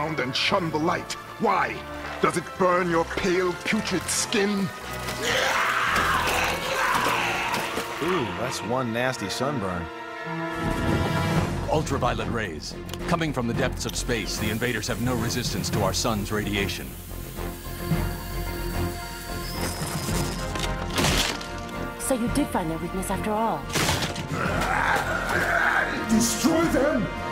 ground and shun the light. Why? Does it burn your pale, putrid skin? Ooh, that's one nasty sunburn. Ultraviolet rays. Coming from the depths of space, the invaders have no resistance to our sun's radiation. So you did find their weakness after all. Destroy them!